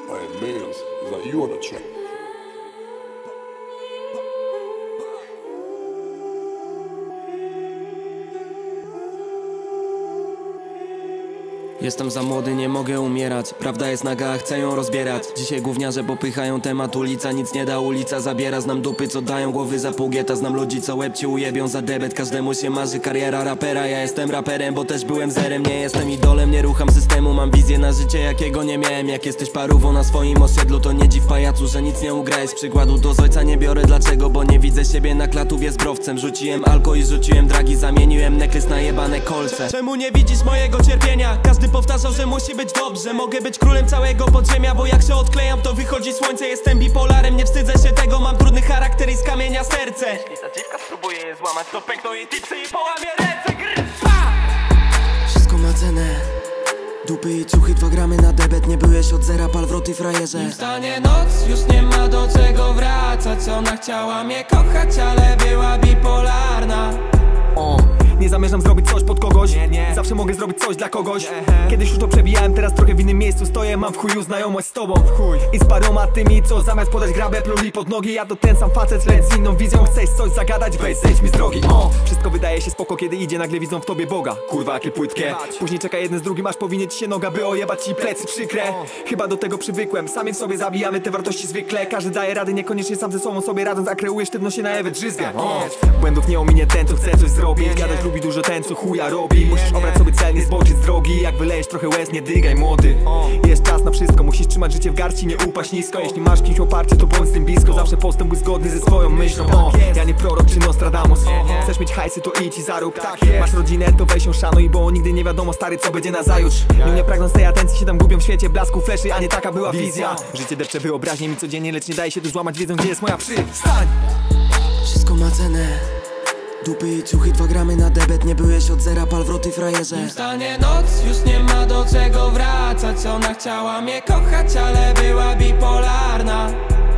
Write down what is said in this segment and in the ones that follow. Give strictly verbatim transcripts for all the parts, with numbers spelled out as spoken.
Hey, Mills, is that you on the track? Jestem za młody, nie mogę umierać. Prawda jest naga, a chcę ją rozbierać. Dzisiaj gówniarze popychają temat, ulica nic nie da, ulica zabiera. Znam dupy, co dają głowy za pół gieta. Znam ludzi, co łeb ci ujebią za debet. Każdemu się marzy kariera rapera. Ja jestem raperem, bo też byłem zerem. Nie jestem idolem, nie rucham systemu. Mam wizję na życie, jakiego nie miałem. Jak jesteś parówą na swoim osiedlu, to nie dziw pajacu, że nic nie ugrałeś. Przykładu do z ojca nie biorę, dlaczego? Bo nie widzę siebie na klatówie z browcem. Rzuciłem alko i rzuciłem dragi, zamieniłem neklys na jebane kolce. Czemu nie widzisz mojego cierpienia? Każdy powtarzał, że musi być dobrze. Mogę być królem całego podziemia, bo jak się odklejam, to wychodzi słońce. Jestem bipolarem, nie wstydzę się tego. Mam trudny charakter i z kamienia serce. Jeśli ta dziewka spróbuje je złamać, to pękną jej tipsy i połamie ręce. Grrr. Wszystko ma cenę. Dupy i cuchy, dwa gramy na debet. Nie byłeś od zera, pal wroty frajerze. Nim stanie noc, już nie ma do czego wracać. Ona chciała mnie kochać, ale była bipolarna. O. Nie zamierzam zrobić coś pod kogoś, nie, nie. Zawsze mogę zrobić coś dla kogoś. Kiedyś już to przebijałem, teraz trochę w innym miejscu stoję. Mam w chuju znajomość z tobą w chuj. I z paroma tymi, co zamiast podać grabę pluli pod nogi. Ja to ten sam facet, lecz z inną wizją. Chcesz coś zagadać, weź zejdź mi z drogi. O, wszystko wydaje się spoko, kiedy idzie, nagle widzą w tobie Boga. Kurwa, jakie płytkie. Później czeka jeden z drugim, aż powinie ci się noga, by ojebać ci plecy przykre. Chyba do tego przywykłem, sami w sobie zabijamy te wartości zwykle. Każdy daje rady, niekoniecznie sam ze sobą sobie radząc, a kreuje sztywno się na Ewę drzyzga. Błędów nie ominie ten, co chce coś zrobić. Gadać lubi dużo ten, co chuja robi. Musisz obrać sobie cel, nie zboczyć z drogi. Jak wylejesz trochę łez, nie dygaj młody. Jest czas na wszystko, musisz trzymać życie w garści, nie upaść nisko. Jeśli masz kimś oparcie, to bądź z tym blisko. Zawsze postępuj zgodny ze swoją myślą. O, ja nie prorok czy Nostradamus. Chcesz mieć hajsy, to idź i zarób. Masz rodzinę, to weź ją szanuj, bo nigdy nie wiadomo, stary, co będzie na zajutrz. Nie pragnąc tej atencji, się tam gubią w świecie blasku, fleszy, a nie taka była wizja. Życie depcze wyobraźnię mi codziennie, lecz nie daje się tu złamać, wiedzą, gdzie jest moja przystań. Wszystko ma cenę. Dupy i ciuchy, dwa gramy na debet. Nie byłeś od zera, pal wroty frajerze. Nim stanie noc, już nie ma do czego wracać. Ona chciała mnie kochać, ale była bipolarna.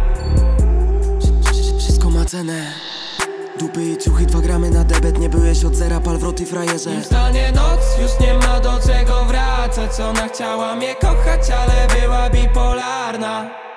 Wszystko ma cenę. Dupy i ciuchy, dwa gramy na debet. Nie byłeś od zera, pal wroty frajerze. Nim stanie noc, już nie ma do czego wracać. Ona chciała mnie kochać, ale była bipolarna.